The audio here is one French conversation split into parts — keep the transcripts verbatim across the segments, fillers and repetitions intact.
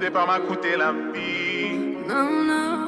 départ m'a coûté la vie. Non, non.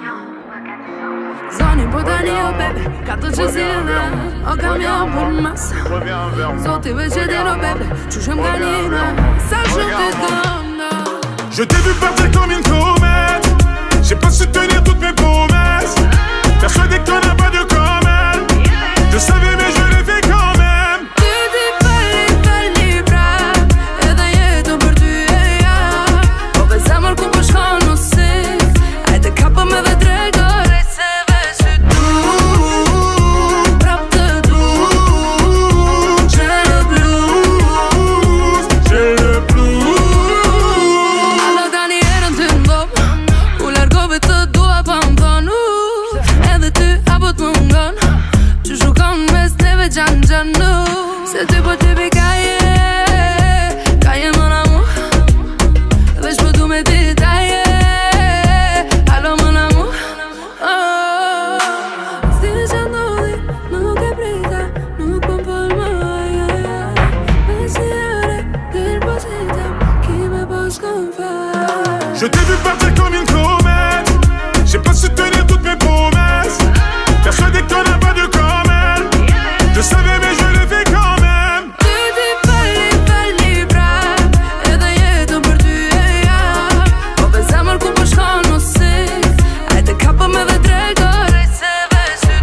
Zoni podanio, baby, kato që zile O kam jo për mas Zoti veç e dino, baby, qushëm nga njëna Sa shumë të dëmë. Je t'ai vu partir comme une comète. J'ai pas su tenir toutes mes promesses. Persuadé que t'en as pas de comme elle. Je savais mais je l'ai fait quand même. Ty ti falli, falli prap Edhe jetën për ty e ja Po ve zemër ku po shkon musik Ajde kapëm edhe drejtore se veç ty du Prap të du J'ai le blues, j'ai le blues. Alla tani erën ty ndop U largove të dua pa më thonu Edhe ty apo të mungon Që shukon mes neve gjan gjanu Se ty po ty pi kaje Kaje mon amour Veç po du me ti taje Allo mon amour oh. Stile që ndodhi Nuk e prita Nuk po m'pol më Me si ore Del po zitem Ki me po s'kom fal Je t'ai vu partir comme une comète. J'ai pas su tenir toutes mes promesses. Persuadé que t'en as pas de comme elle. Je savais mais je l'ai fait quand même. Ty ti falli, falli prap Edhe jetën për ty e ja Po ve zemër ku po shkon musik Ajde kapëm edhe drejtore se veç ty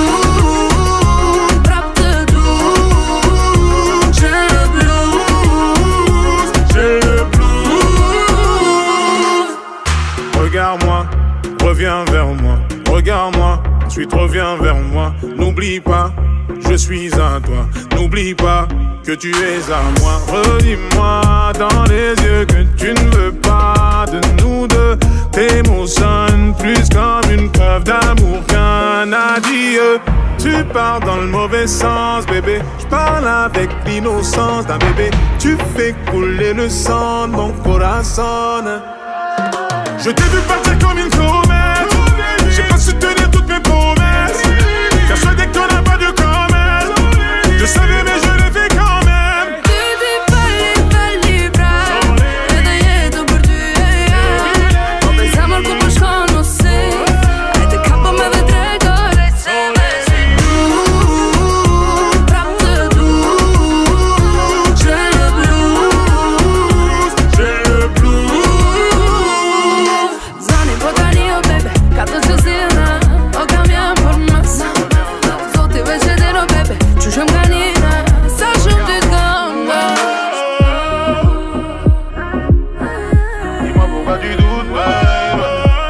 du Prap të du J'ai le blues, j'ai le blues. Regarde-moi, reviens vers moi. Regarde-moi, ensuite reviens vers moi. N'oublie pas, je suis à toi. N'oublie pas que tu es à moi. Redis-moi dans les yeux que tu ne veux pas de nous deux. Tes mots sonnent plus comme une preuve d'amour qu'un adieu. Tu pars dans le mauvais sens, bébé. Je parle avec l'innocence d'un bébé. Tu fais couler le sang de mon corazon. Je t'ai vu partir comme une comète. J'ai pas su tenir toutes mes promesses. Persuadé que t'en as pas de comme elle. Je savais mais je l'ai fait quand même. Ty ti falli, falli prap Edhe jetën për ty e ja Po ve zemër ku po shkon musik Ajde kapëm edhe drejtore se veç ty du Prap të du J'ai le blues, j'ai le blues. Zoni po tani o bebe Kato që zile O kam jam për mas Zoti veç e dino, bebe Qushëm nga njëna Sa shumë ty t'gëmë. Dis-moi pourquoi tu doutes, babe.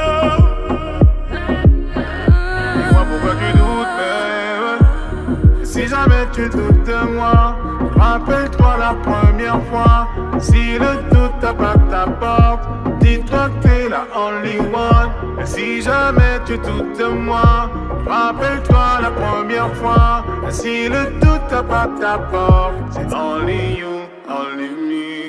Dis-moi pourquoi tu doutes, babe. Si jamais tu doutes de moi, rappelle-toi la première fois. Si le doute tape à ta porte, dis-toi que t'es la only one. Et si jamais tu doutes de moi, rappelle-toi la première fois. Et si le doute tape à ta porte, c'est only you, only me.